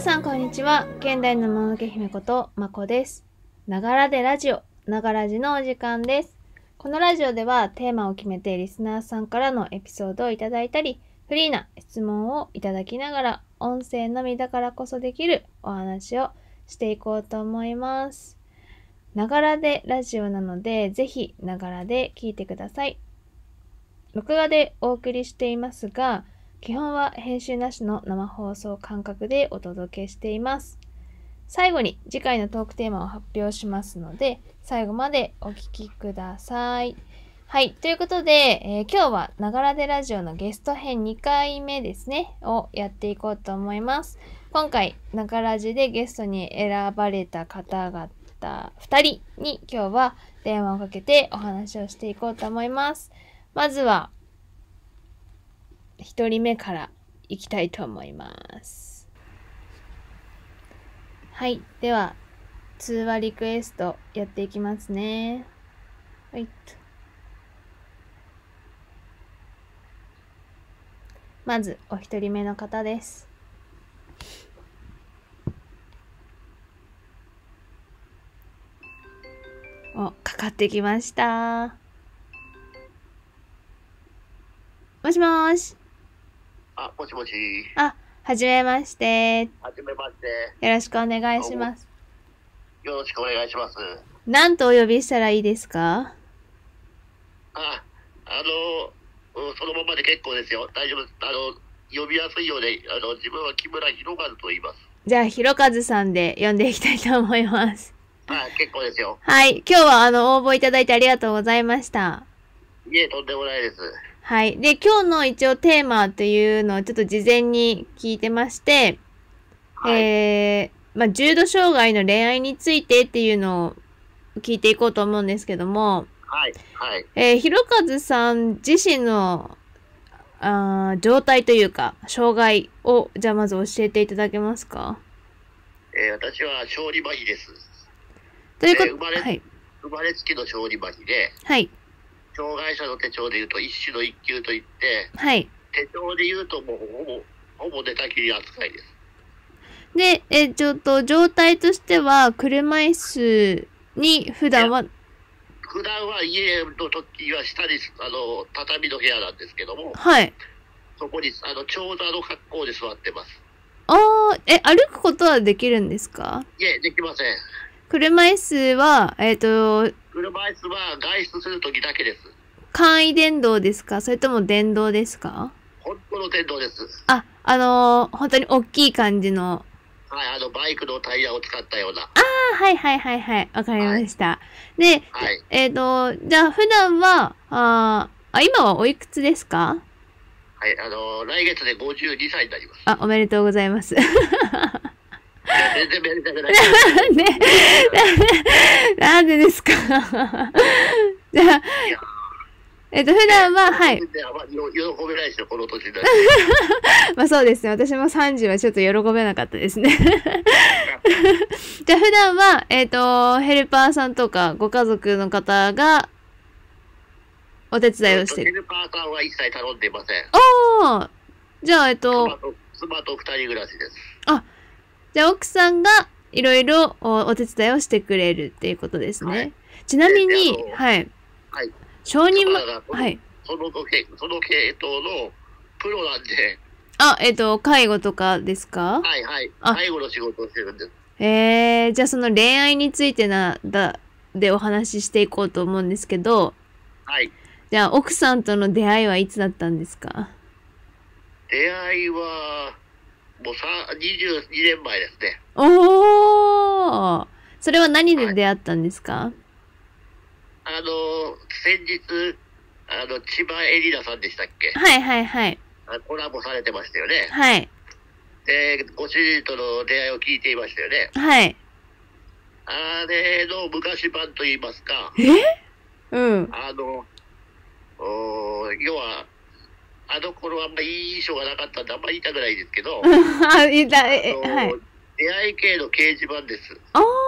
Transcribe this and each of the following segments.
さんこんにちは。現代のもののけ姫ことまこです。ながらでラジオ、ながらじのお時間です。このラジオではテーマを決めてリスナーさんからのエピソードをいただいたり、フリーな質問をいただきながら、音声のみだからこそできるお話をしていこうと思います。ながらでラジオなので、ぜひながらで聞いてください。録画でお送りしていますが、基本は編集なしの生放送感覚でお届けしています。最後に次回のトークテーマを発表しますので、最後までお聞きください。はい。ということで、今日はながらでラジオのゲスト編2回目ですね、をやっていこうと思います。今回、ながらじでゲストに選ばれた方々2人に今日は電話をかけてお話をしていこうと思います。まずは、1人目からいきたいと思います。はい。では、通話リクエストやっていきますね。はい。まず、お一人目の方です。かかってきました。もしもーし。 もしもし。 はじめまして。 はじめまして。 よろしくお願いします。 よろしくお願いします。 何とお呼びしたらいいですか？ そのままで結構ですよ。大丈夫です。呼びやすいようで、自分は木村博和と言います。 じゃあ、博和さんで呼んでいきたいと思います。 結構ですよ。 はい。今日は応募いただいてありがとうございました。 いえ、とんでもないです。 はい。で、今日の一応テーマというのをちょっと事前に聞いてまして、 はい、 重度障害の恋愛についてっていうのを聞いていこうと思うんですけども、 はい。はい。 博和さん自身の状態というか、障害を、じゃあまず教えていただけますか？ 私は小児麻痺です。 ということ生まれつきの小児麻痺で、 はい。 障害者の手帳で言うと一種の一級といって、 はい。 手帳で言うともうほぼ寝たきり扱いです。 で、状態としては、車椅子に普段は家の時は下に、畳の部屋なんですけども、 はい。 そこに、長座の格好で座ってます。 歩くことはできるんですか？ いえ、できません。 車椅子は、 車椅子は外出する時だけです。 簡易電動ですか？それとも電動ですか？ 本当の電動です。 本当に大きい感じの。 はい、バイクのタイヤを使ったような。 はい。わかりました。で、 はい。 じゃあ普段は、今はおいくつですか？ はい、来月で52歳になります。 おめでとうございます。 全然めでたくない。 なんでですか？じゃあ、普段は、はい。 喜べないですよ、この年になる。そうですね。私も30はちょっと喜べなかったですね。じゃあ、普段は、ヘルパーさんとかご家族の方がお手伝いをしてる。 ヘルパーさんは一切頼んでいません。 じゃあ、 妻と二人暮らしです。 じゃあ、奥さんがいろいろお手伝いをしてくれるっていうことですね。はい、ちなみに、はい。 はい。 小児はい。 その系統のプロなんで。 介護とかですか？ はい。介護の仕事をしてるんです。 じゃあその恋愛についてでお話ししていこうと思うんですけど。 はい。 じゃあ奥さんとの出会いはいつだったんですか？ 出会いは、もう22年前ですね。 それは何で出会ったんですか？ 先日、千葉エリナさんでしたっけ？ はい。 コラボされてましたよね。 はい。 で、ご主人との出会いを聞いていましたよね。 はい。 あれの昔版と言いますか。 うん。 要は、頃はあんまりいい印象がなかったんであんまり言いたくないですけど、 はい。 出会い系の掲示板です。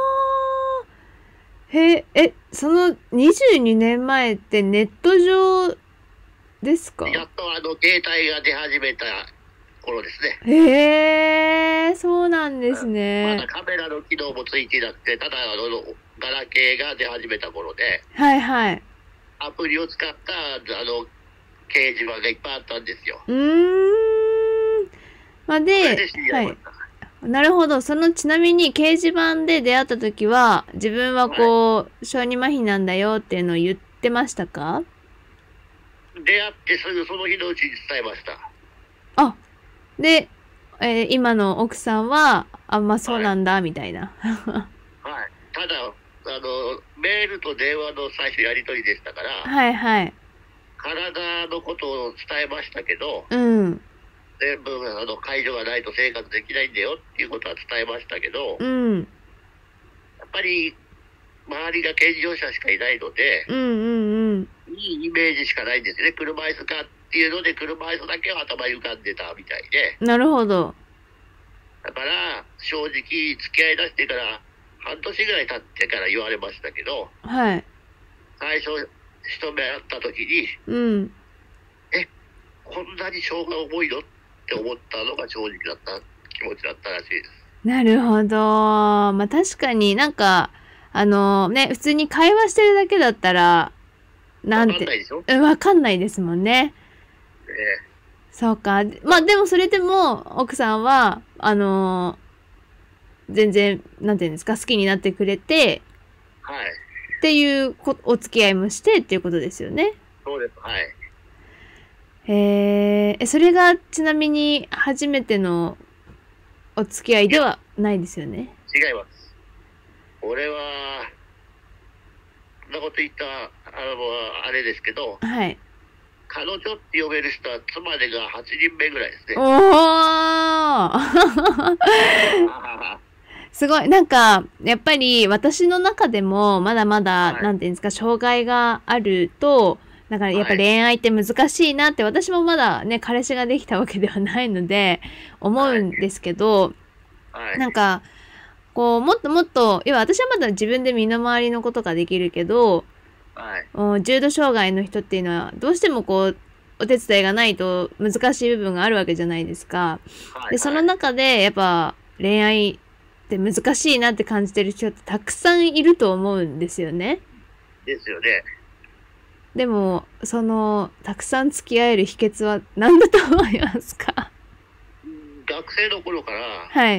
その22年前ってネット上ですか？ やっと携帯が出始めた頃ですね。 へえ、そうなんですまねだ。カメラの機能もついていなくて、ただガラケーが出始めた頃で、 はいはい。 アプリを使った掲示板がいっぱいあったんですよ。 うーん。まあ、 それで、 で知り合はい。 いました。 なるほど。ちなみに掲示板で出会った時は、自分ははい。 こう、小児麻痺なんだよっていうのを言ってましたか？ 出会ってすぐその日のうちに伝えました。 あ、で、今の奥さんは、あ、まあそうはい。 なんだ、みたいな。 はい。ただ、メールと電話の最初やり取りでしたから、 はいはい。 体のことを伝えましたけど、 うん。 全部、介助がないと生活できないんだよっていうことは伝えましたけど、 うん。 やっぱり、周りが健常者しかいないので、 うんうんうん。 いいイメージしかないんですね。車椅子かっていうので、車椅子だけは頭に浮かんでたみたいで。 なるほど。 だから、正直、付き合いだしてから、半年ぐらい経ってから言われましたけど、 はい。 最初、一目会った時に、 うん。 え、こんなに性が重いのって思ったのが正直だった気持ちだったらしいです。 なるほど。まあ確かになんか、ね、普通に会話してるだけだったら、なわんて、 かんないでしょ。 わかんないですもんね。 えそうか。まあでもそれでも、奥さんは、全然、なんていうんですか、好きになってくれて、 はい。 っていうお付き合いもしてっていうことですよね。 そうです。はい。 それがちなみに初めてのお付き合いいや、 ではないですよね。 違います。俺は、そんなこと言ったら、あれですけど、 はい。 彼女って呼べる人は妻でが8人目ぐらいですおね。 ーすごい。なんか、やっぱり私の中でもまだまだ、 はい。 なんていうんですか、障害があると、だからやっぱはい。 恋愛って難しいなって私もまだね、彼氏ができたわけではないので、思はい。 うんですけど、 はい。 なんか、こう、もっともっと、要は私はまだ自分で身の回りのことができるけど、 はい。 重度障害の人っていうのは、どうしてもこう、お手伝いがないと難しい部分があるわけじゃないですか。 はい。 で、そのはい。 中で、やっぱ、恋愛って難しいなって感じてる人ってたくさんいると思うんですよね。 ですよね。 でも、たくさん付き合える秘訣は何だと思いますか？ 学生の頃から、 はい。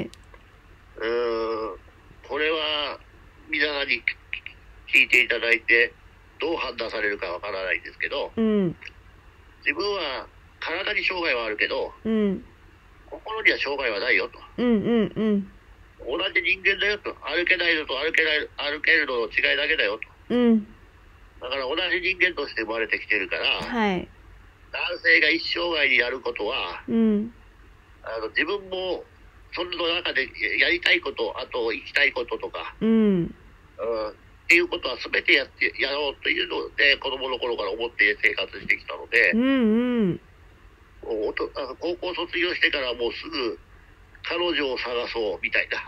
これは皆さんに聞いていただいて、どう判断されるかわからないんですけど、 うん。 自分は体に障害はあるけど、 うん。 心には障害はないよと。 うんうんうん。 同じ人間だよと。歩けないのと歩けるのの違いだけだよと。 うん。 だから同じ人間として生まれてきてるから、 はい。 男性が一生涯にやることは、 うん。 自分もその中でやりたいこと、あと行きたいこととか、 うん。 っていうことは全てやろうというので、子供の頃から思って生活してきたので、 うんうん。 高校卒業してからもうすぐ彼女を探そうみたいな。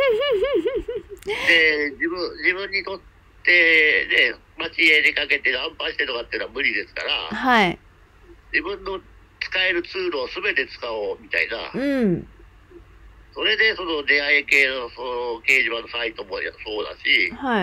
で、自分にとってね、街へ出かけてナンパしてとかっていうのは無理ですから、 はい。 自分の使えるツールを全て使おうみたいな。 うん。 それでその出会い系のその掲示板のサイトもそうだし、 はい。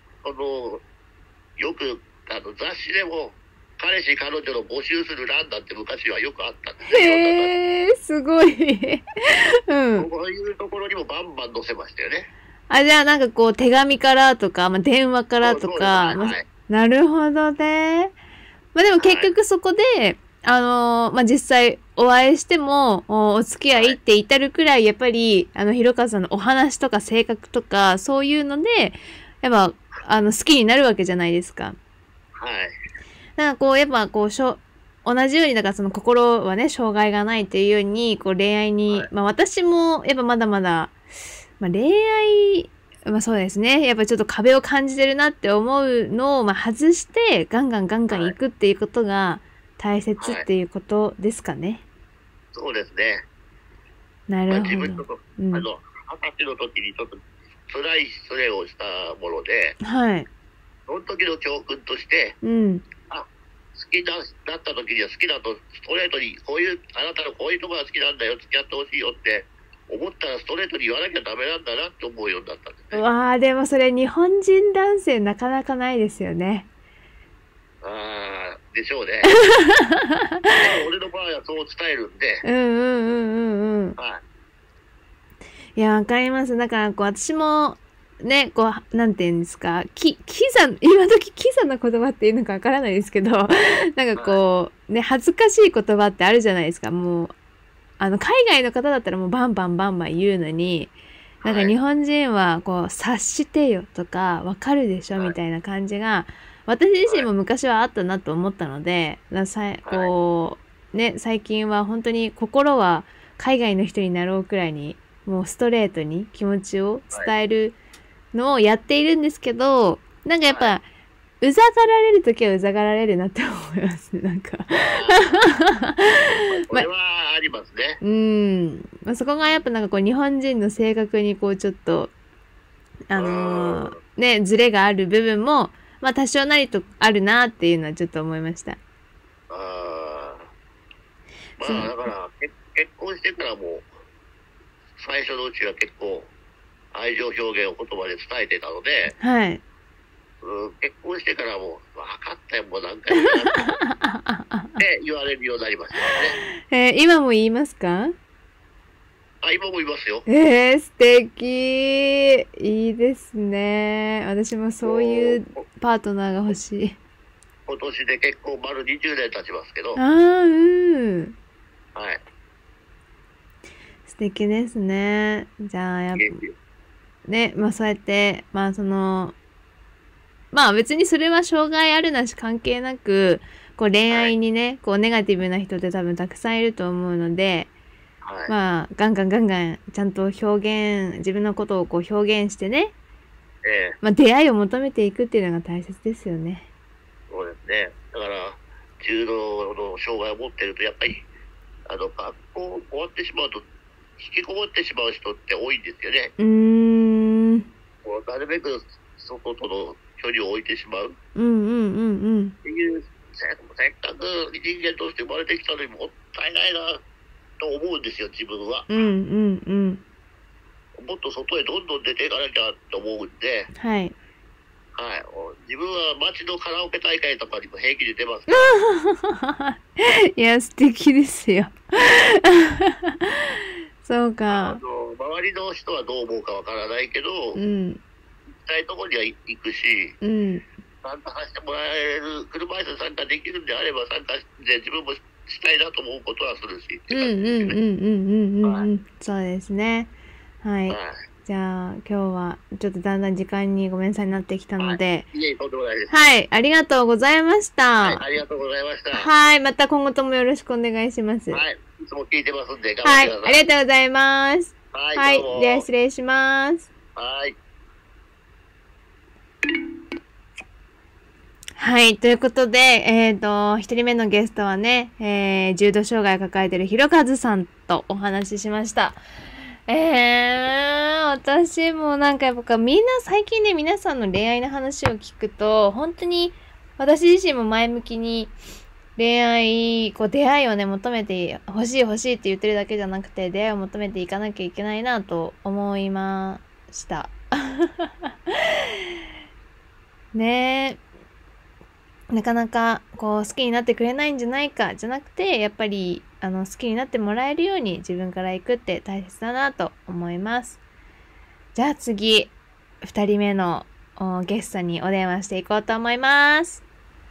よく雑誌でも彼氏彼女の募集する欄なんて昔はよくあったんですね、いろんな雑誌。 へえ、すごい。うん。 そういうところにもバンバン載せましたよね。 あ、じゃあなんかこう手紙からとか、まあ、電話からとそうです。はか、 いはい。 なるほどね。まあでも結はい。 局そこで、まあ実際お会いしても、お付き合いっはい。 て至るくらい、やっぱり、ひろかさんのお話とか性格とか、そういうので、やっぱ、好きになるわけじゃないですか。 はい。 なんかこう、やっぱこう、同じように、だからその心はね、障害がないっていうように、こう恋愛に、 はい。 まあ私も、やっぱまだまだ、まあ恋愛、まあそうですね。やっぱちょっと壁を感じてるなって思うのを、まあ外して、ガンガンガンガンはい。 行くっていうことが大切っはい。 ていうことですかね。 そうですね。 なまあるほど。 自分ちょっと、 うん。 20歳の時にちょっと辛い失恋をしたもので、 はい。 その時の教訓として、 うん。 あ、 きなった時には好きだとストレートにこういうあなたのこういうところが好きなんだよ、付き合ってほしいよって思ったらストレートに言わなきゃダメなんだなって思うようになったんですね。 わあ、でもそれ日本人男性なかなかないですよね。 でしょうね。でも俺の場合はそう伝えるんで。 うんうんうんうんうん。 はい。 いや、わかります。だからこう私もね、こう、なんて言うんですか、今時キザな言葉っていうのかわからないですけど、なんかこう、ね、恥ずかしい言葉ってあるじゃないですか。もう、海外の方だったらもうバンバンバンバン言うのに、なんか日本人はこう、察してよとか、わかるでしょみたいな感じが、私自身も昔はあったなと思ったので、こう、ね、最近は本当に心は海外の人になろうくらいに、もうストレートに気持ちを伝えるのをやっているんですけど、なんかやっぱ、うざがられるときはうざがられるなって思いますね、なんか。 これはありますね。まあ、そこがやっぱなんかこう日本人の性格にこうちょっと、ね、ズレがある部分も、まあ多少なりとあるなっていうのはちょっと思いました。 まあだから結婚してからも最初のうちは結構愛情表現を言葉で伝えてたので、 はい。 結婚してからも分かったよ、もう何回もって言われるようになりましたね。 今も言いますか？ 今も言いますよ。 素敵。いいですね。私もそういうパートナーが欲しい。 今年で結婚丸20年経ちますけど。 はい。素敵ですね。じゃあ、ね、まあそうやって、まあまあ別にそれは障害あるなし関係なく、こう恋愛にね、こうネガティブな人って多分たくさんいると思うので、まあガンガンちゃんと自分のことをこう表現してね、まあ出会いを求めていくっていうのが大切ですよね。 そうですね。だから重度の障害を持ってるとやっぱり学校終わってしまうと引きこもってしまう人って多いんですよね。なるべく外との距離を置いてしまう。っていう、せっかく人間として生まれてきたのにもったいないなと思うんですよ、自分は。もっと外へどんどん出ていかなきゃと思うんで。はい。自分は街のカラオケ大会とかにも平気で出ますから。 いや、素敵ですよ。そうか。 周りの人はどう思うかわからないけど、行きたいところには行くし、参加させてもらえる、車椅子参加できるんであれば参加して自分もしたいなと思うことはするし。 そうですね。はい。じゃあ今日はちょっとだんだん時間にごめんなさいになってきたので、はい、ありがとうございました。 ありがとうございました。 はい、また今後ともよろしくお願いします。 はい、いつも聞いてますんで頑張ってください。 はい、ありがとうございます。はい、では失礼します。 はい。 はい、ということで、一人目のゲストはね、重度障害を抱えているひろかずさんとお話ししました。私もなんかやっぱみんな最近ね、皆さんの恋愛の話を聞くと、本当に私自身も前向きに出会いをね、求めて欲しいって言ってるだけじゃなくて、出会いを求めていかなきゃいけないなと思いました。ねえ。なかなかこう好きになってくれないんじゃないかじゃなくて、やっぱり好きになってもらえるように自分から行くって大切だなと思います。じゃあ次、2人目のゲストにお電話していこうと思います。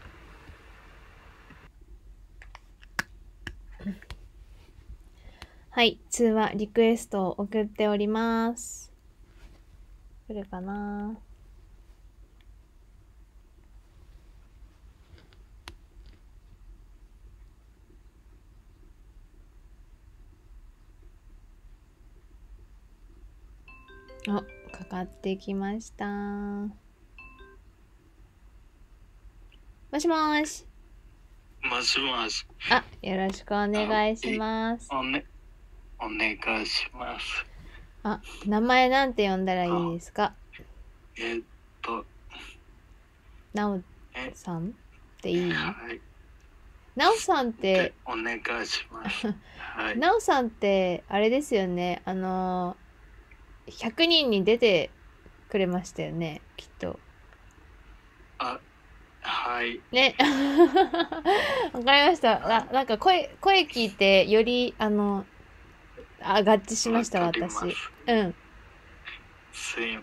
はい、通話リクエストを送っております。来るかな？かかってきました。もしもーし。 もしもし。 よろしくお願いします。 お願いします。 名前なんて呼んだらいいですか？なおさんっていい？ はい。 なおさんって、 お願いします。はい。 なおさんって、あれですよね。100人に出てくれましたよね、きっと。 あ、はい。 ね。わかりました。なんか声聞いて、より、合致しました、 わかりま私。 す。 うん。 すい、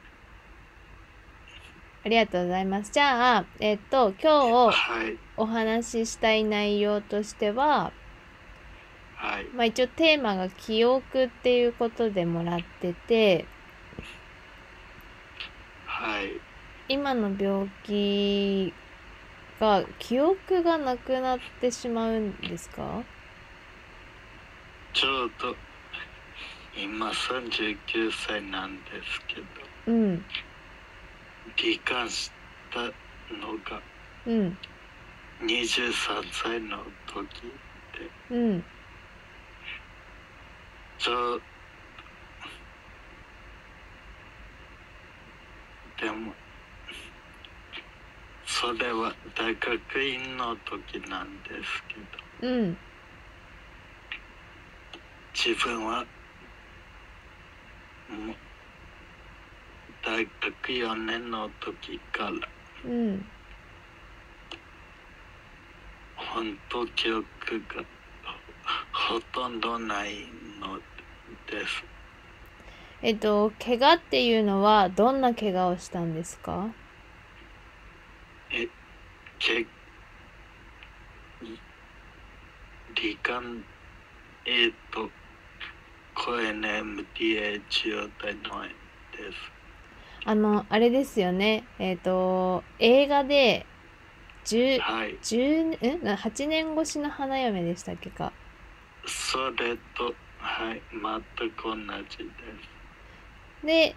ありがとうございます。じゃあ、今日はい。 お話ししたい内容としては、 はい。 まあ一応テーマが記憶っていうことでもらってて、 はい。 今の病気が記憶がなくなってしまうんですか？ ちょうど今39歳なんですけど、 うん。 罹患したのがうん。 23歳の時で、 うん。 ちょうでもそれは大学院の時なんですけど、 うん。 自分はもう大学4年の時からうん。 本当記憶がほとんどないのです。 怪我っていうのはどんな怪我をしたんですか？ え、け、罹患、コ NMDA 状態のです。 あれですよね。映画で、 はい。 8年越しの花嫁でしたっけか。 それと、はい、全く同じです。 で、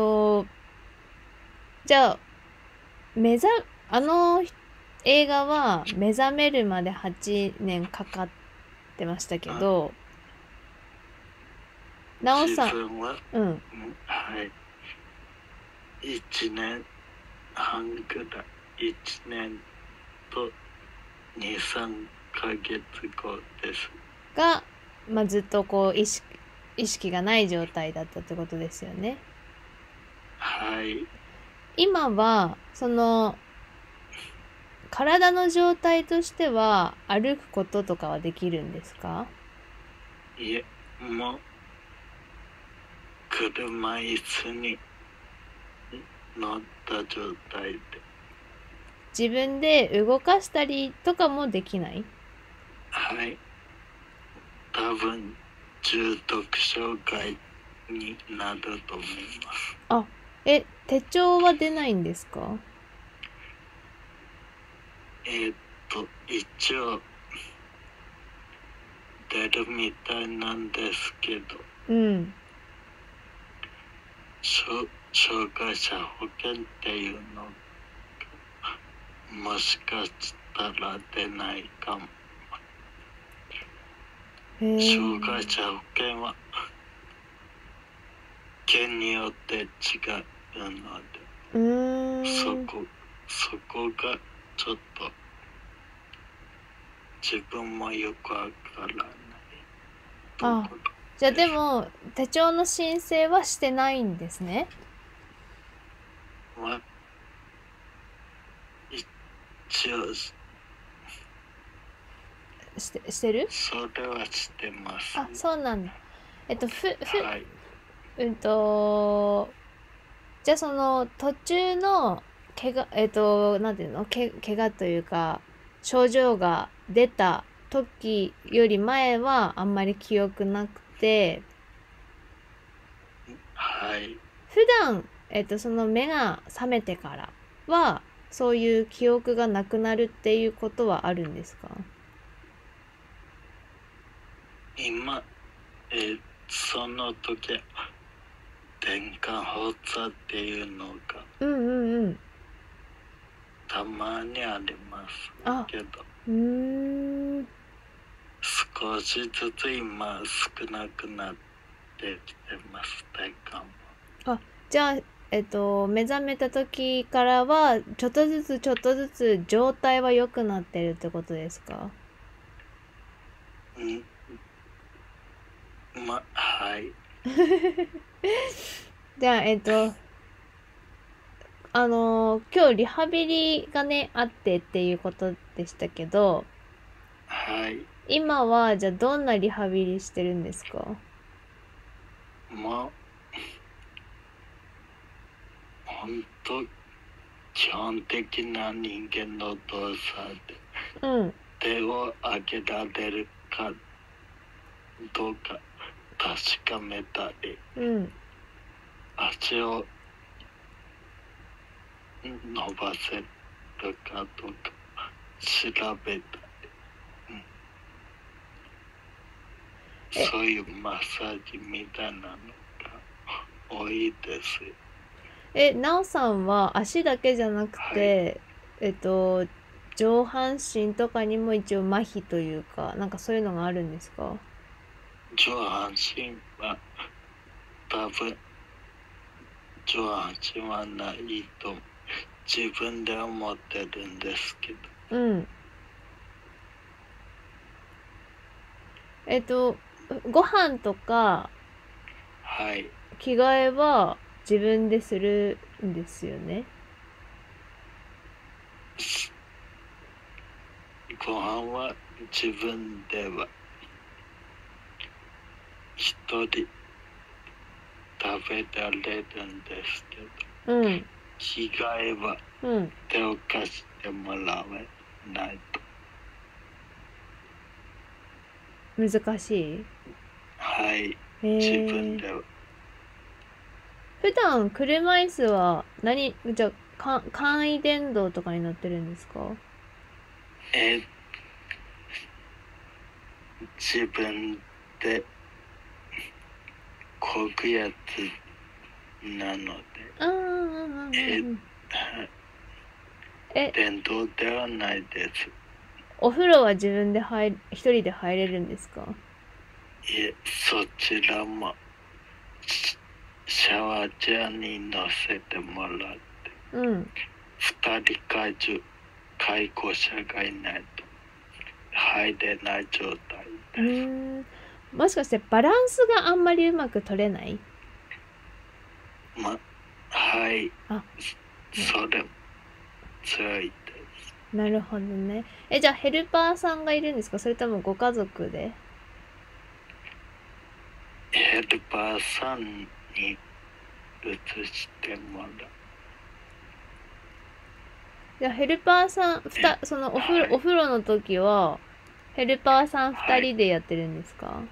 じゃあ、あの映画は目覚めるまで8年かかってましたけど、なお自さん、 分は、 うん。 はい、1年半ぐらい、1年と2、3ヶ月後です。 が、まあ、ずっとこう意識がない状態だったってことですよね。 はい。 今は、体の状態としては歩くこととかはできるんですか？ いえ、もう、車椅子に乗った状態で。 自分で動かしたりとかもできない？ はい。多分、重篤障害になると思います。 あ、手帳は出ないんですか？ 一応、出るみたいなんですけど、 うん。 障害者保険っていうのもしかしたら出ないかも。障害者保険は県によって違うので、そこがちょっと自分もよくわからないところ。 あ、じゃあでも手帳の申請はしてないんですね。 は一応してる？ それはしてます。 あ、そうなんだ。 はい。 じゃあその途中の怪我、なんていうの、怪我というか、症状が出た時より前はあんまり記憶なくて、 はい。 普段、その目が覚めてからは、そういう記憶がなくなるっていうことはあるんですか？ 今、その時、転換発作っていうのがうんうんうん。 たまにありますけど、少しずつ今少なくなってきてます、体感は。 あ、じゃあ、目覚めた時からは、ちょっとずつ状態は良くなってるってことですか？ はい。 じゃあ、今日リハビリがね、あってっていうことでしたけど、 はい。 今は、じゃあどんなリハビリしてるんですか？ ほんと、基本的な人間の動作で、手を上げられるかどうか確かめたり、足を伸ばせるかどうか調べたり、そういうマッサージみたいなのが多いですよ。 なおさんは足だけじゃなくて、上半身とかにも一応麻痺というか、なんかそういうのがあるんですか？ 上半身は多分上半身はないと自分で思ってるんですけど。ご飯とか、 はい。 着替えは自分でするんですよね。 ご飯は自分では一人食べられるんですけど、着替えは手を貸してもらえないと。 難しい？ はい。自分では。 普段車椅子はじゃあ簡易電動とかに乗ってるんですか？ 自分でこぐやつなので、電動ではないです。 お風呂は自分で一人で入れるんですか？ いえ、そちらもシャワーチェアに乗せてもらって、二人介護者がいないと入れない状態です。 もしかしてバランスがあんまりうまく取れない？ はい。それ強いです。 なるほどね。じゃあヘルパーさんがいるんですか？それともご家族で？ ヘルパーさんに移してもらう。 じゃあヘルパーさんそのお風呂の時はヘルパーさん2人でやってるんですか？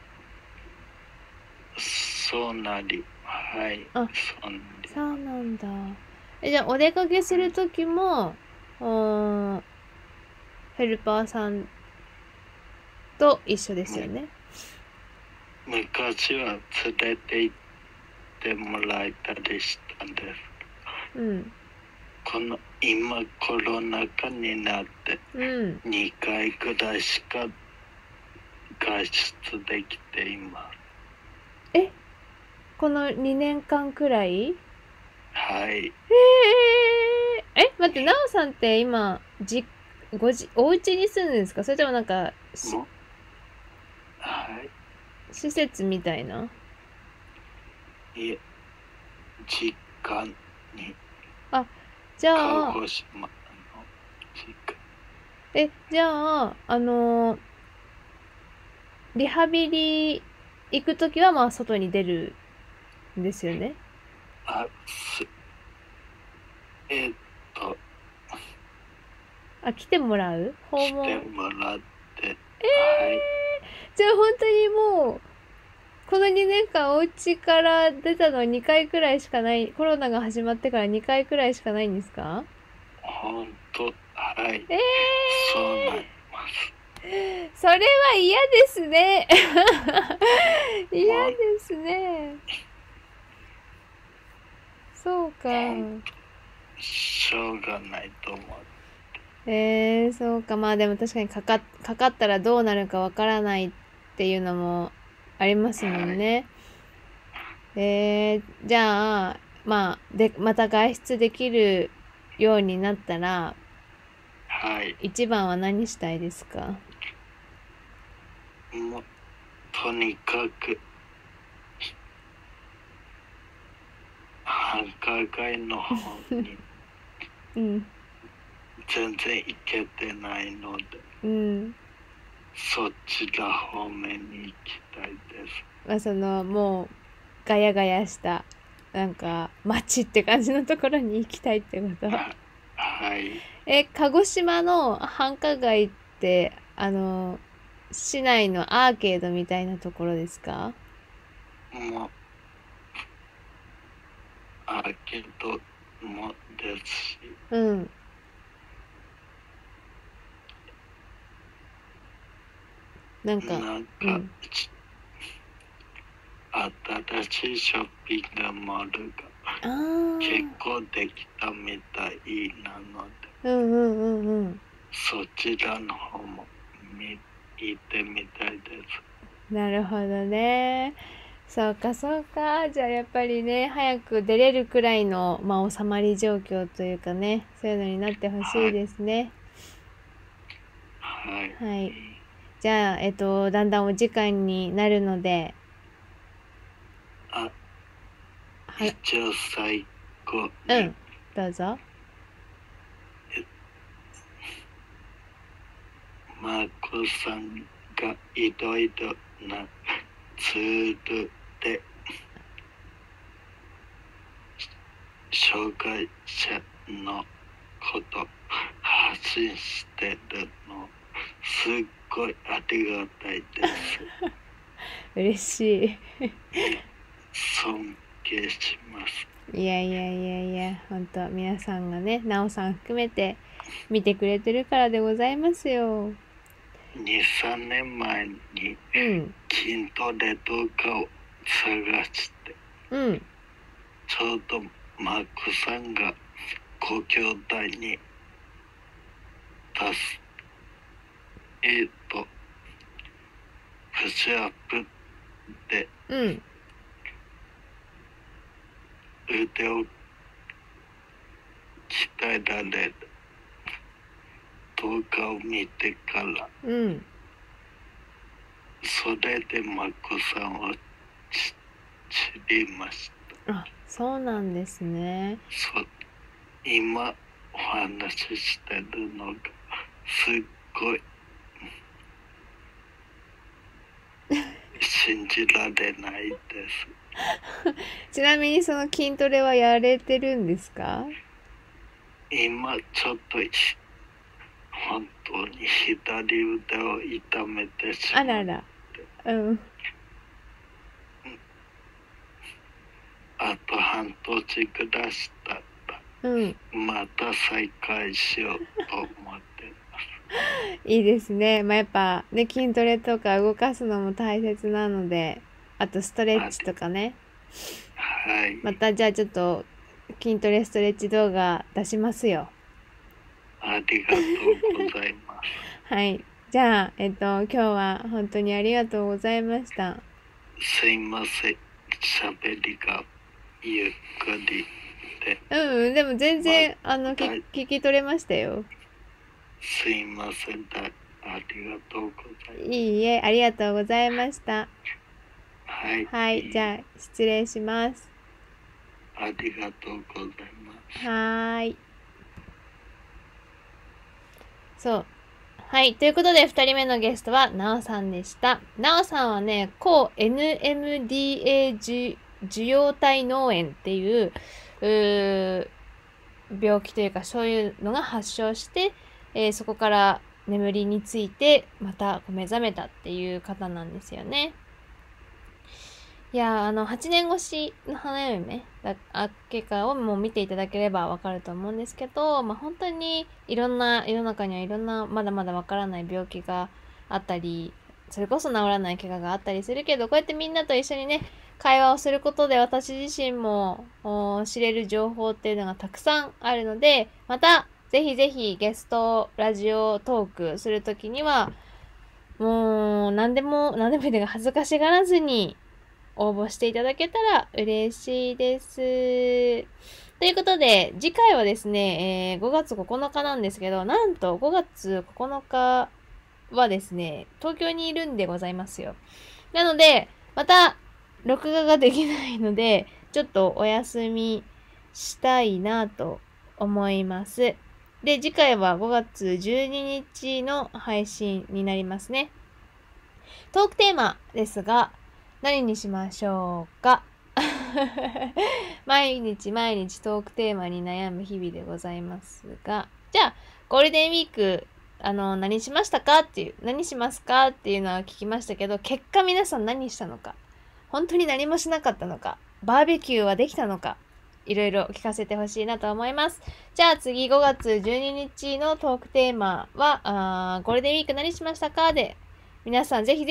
そうなり、はい。 そうなんだ。じゃあお出かけする時もヘルパーさんと一緒ですよね。 昔は連れて行ってもらえたりしたんです。今コロナ禍になって、2回くらいしか外出できています。 この2年間くらい？ はい。 待って、なおさんって今お家に住んでるんですか？それともなんか施設みたいな？ いえ、実家に。 じゃあじゃあリハビリ行くときはまあ外に出るんですよね。来てもらう？訪問？ 来てもらって。 じゃあ本当にもうこの2年間お家から出たのは2回くらいしかない、コロナが始まってから2回くらいしかないんですか？ 本当、はい。そうなります。 それは嫌ですね。嫌ですね。そうか。 しょうがないと思う。 そうか。まあでも確かにかかったらどうなるかわからないっていうのもありますもんね。じゃあ、また外出できるようになったら、 はい。 一番は何したいですか？ もうとにかく繁華街の方に全然行けてないので、そちら方面に行きたいです。 もうガヤガヤしたなんか街って感じのところに行きたいってこと？ はい。 鹿児島の繁華街って市内のアーケードみたいなところですか？ もうアーケードもですし、なんか、新しいショッピングモールが結構できたみたいなので、そちらの方も行ってみたいです。 なるほどね。そうかそうか。じゃあやっぱりね、早く出れるくらいの、収まり状況というかね、そういうのになってほしいですね。 はい。 じゃあ、だんだんお時間になるので。 一応最後に。どうぞ。 マコさんがいろいろなツールで障害者のこと発信してるのすっごいありがたいです。 嬉しい。 尊敬します。 いや、本当皆さんがね、なおさん含めて見てくれてるからでございますよ。 2、3年前に筋トレ動画を探して、ちょうどマークさんがご兄弟にプッシュアップで、腕を鍛えられる動画を見てから、それでマコさんを知りました。 あ、そうなんですね。 今お話ししてるのがすっごい信じられないです。 ちなみにその筋トレはやれてるんですか？ 今ちょっと本当に左腕を痛めてしまって。 あらら。 あと半年くらいしたら、また再開しようと思ってます。 いいですね。やっぱね、筋トレとか動かすのも大切なので、あとストレッチとかね。 はい。 またじゃあちょっと筋トレストレッチ動画出しますよ。 ありがとうございます。 はい。じゃあ、今日は本当にありがとうございました。 すいません。喋りがゆっくりで。でも全然、聞き取れましたよ。 すいません。ありがとうございます。 いいえ、ありがとうございました。 はい。 じゃあ、失礼します。 ありがとうございます。 はい。そう。はい。ということで、2人目のゲストは、なおさんでした。なおさんはね、抗 NMDA 受容体脳炎っていう、病気というか、そういうのが発症して、そこから眠りについて、また目覚めたっていう方なんですよね。いや8年越しの花嫁結果をもう見ていただければわかると思うんですけど、本当に世の中にはいろんなまだまだわからない病気があったり、それこそ治らない怪我があったりするけど、こうやってみんなと一緒にね、会話をすることで私自身も知れる情報っていうのがたくさんあるので、またぜひぜひゲストラジオトークするときには、もう何でもいいのが恥ずかしがらずに応募していただけたら嬉しいです。ということで、次回はですね、5月9日なんですけど、なんと5月9日はですね、東京にいるんでございますよ。なので、また、録画ができないので、ちょっとお休みしたいなと思います。で、次回は5月12日の配信になりますね。トークテーマですが、何にしましょうか毎日毎日トークテーマに悩む日々でございますが、じゃあ、ゴールデンウィーク、何しましたかっていう、何しますかっていうのは聞きましたけど、結果皆さん何したのか、本当に何もしなかったのか、バーベキューはできたのか、いろいろ聞かせてほしいなと思います。じゃあ次5月12日のトークテーマは、ゴールデンウィーク何しましたかで、皆さんぜひ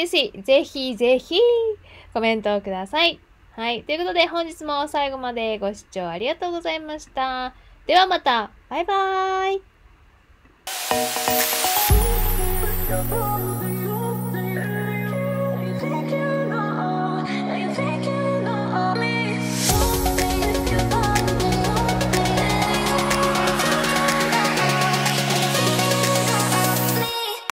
コメントをください。はい。ということで本日も最後までご視聴ありがとうございました。ではまた。バイバーイ。